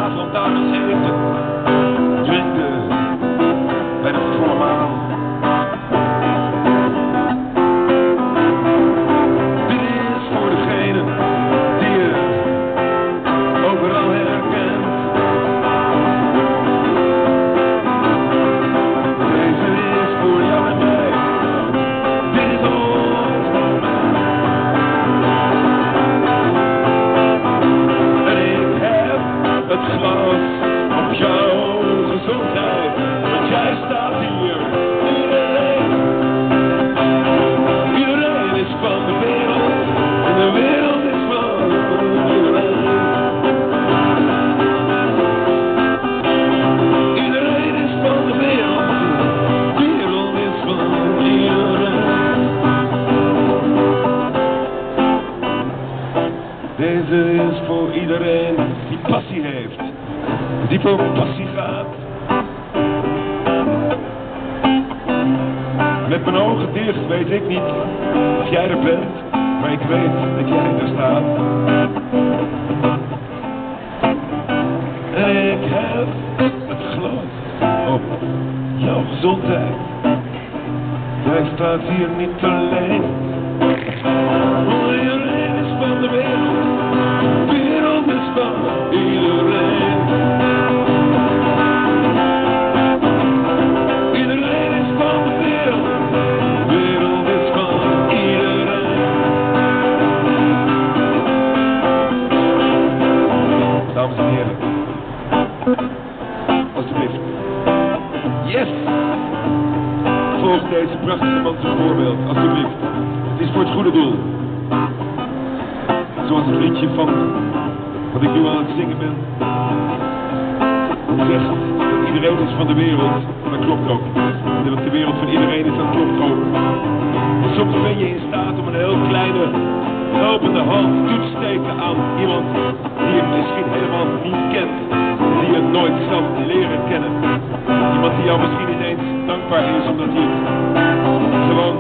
straatlantaarns eten, drinken bij de volle maan. Dit is voor degene die je overal herkent. Deze is voor jou en mij. Dit is ons moment. En ik heb het glas op jouw gezondheid, want jij staat hier. Iedereen is van de wereld en de wereld is van iedereen. Iedereen is van de wereld is van iedereen. Deze is voor iedereen die passie heeft, die voor passie gaat. Met mijn ogen dicht weet ik niet of jij er bent, maar ik weet dat jij er staat. En ik heb het glas op jouw gezondheid. Jij staat hier niet alleen. Iedereen is van de wereld. De wereld is van iedereen. Iedereen is van de wereld. De wereld is van iedereen. Dames en heren. Alsjeblieft. Yes! Volg deze prachtige man zijn voorbeeld, alsjeblieft. Het is voor het goede doel. Zoals het liedje van wat ik nu aan het zingen ben. Zegt dat iedereen is van de wereld. Dat klopt ook. En dat de wereld van iedereen is, dat klopt ook. En soms ben je in staat om een heel kleine helpende hand toe te steken aan iemand die je misschien helemaal niet kent. Die je nooit zal leren kennen. Iemand die jou misschien ineens dankbaar is omdat hij het gewoon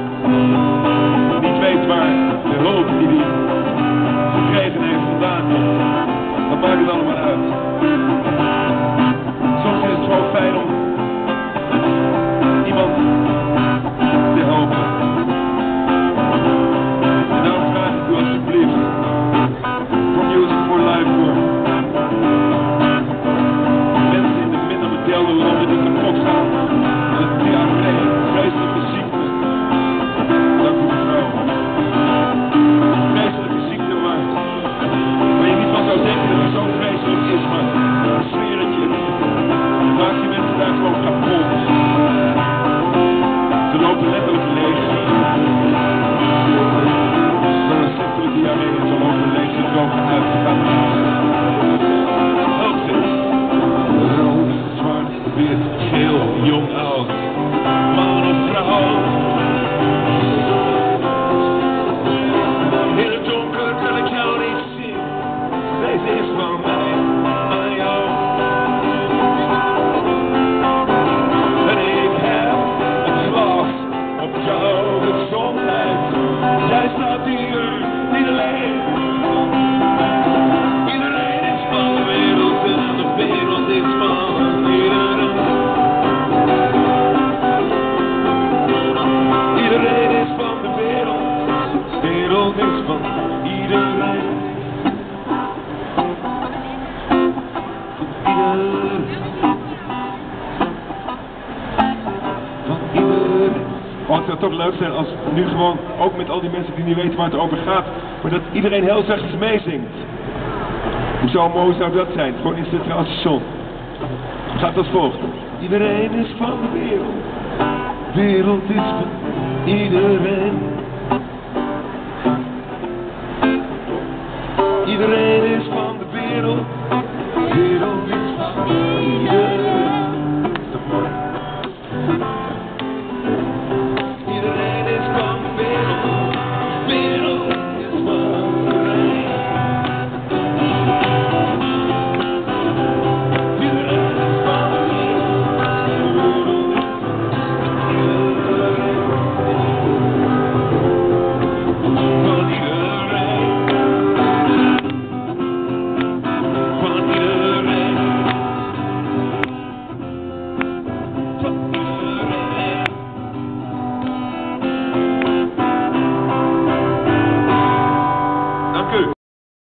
niet weet waar de hulp die hij gekregen heeft vandaan komt. Dat maakt het allemaal uit. Soms is het gewoon fijn om iemand te helpen. En dan vraag ik u alsjeblieft voor Music for Life voor mensen in de minder landen die kapot gaan aan het diarree, vreselijke ziekte. Dank u mevrouw. Vreselijke ziekte waar je niet van zou denken dat het zo vreselijk is, maar ik zweer het je. Het maakt die mensen daar gewoon kapot. Ze lopen letterlijk leeg. Door een simpele diarree en ze lopen leeg, ze drogen uit, ze gaan help ze. Rood, zwart, wit, geel, jong, oud, man of vrouw. In het donker kan ik jou niet zien. Deze is van mij aan jou. En ik heb het glas op jouw gezondheid. Jij staat hier niet alleen. Iedereen is van de wereld en de wereld is van iedereen. Iedereen is van de wereld. De wereld is van iedereen. Van iedereen. Oh, het zou toch leuk zijn als nu gewoon, ook met al die mensen die niet weten waar het over gaat, maar dat iedereen heel zachtjes meezingt. Hoe zo mooi zou dat zijn? Gewoon in het Centraal Station. Het gaat als volgt. Iedereen is van de wereld. De wereld is van iedereen. Iedereen